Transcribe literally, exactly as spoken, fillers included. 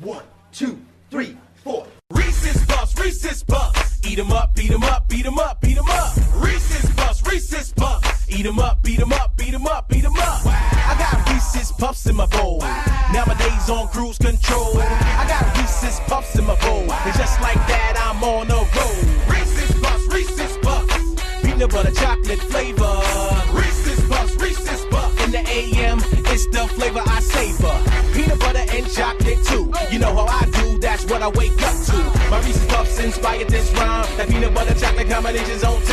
One, two, three, four. Reese's Puffs, Reese's Puffs. Eat 'em up, eat 'em up, eat 'em up, eat 'em up. Reese's Puffs, Reese's Puffs. Eat 'em up, eat 'em up, eat 'em up, eat 'em up. Wow. I got Reese's Puffs in my bowl. Wow. Nowadays on cruise control. Wow. I got Reese's Puffs in my bowl. Wow. And just like that, I'm on a roll. Reese's Puffs, Reese's Puffs. Peanut butter chocolate flavor. Reese's Puffs, Reese's Puffs. In the A M, it's the flavor I savor. Peanut butter and chocolate too. You know how I do, that's what I wake up to. My Reese's Puffs inspired this rhyme. That peanut butter chocolate combination's on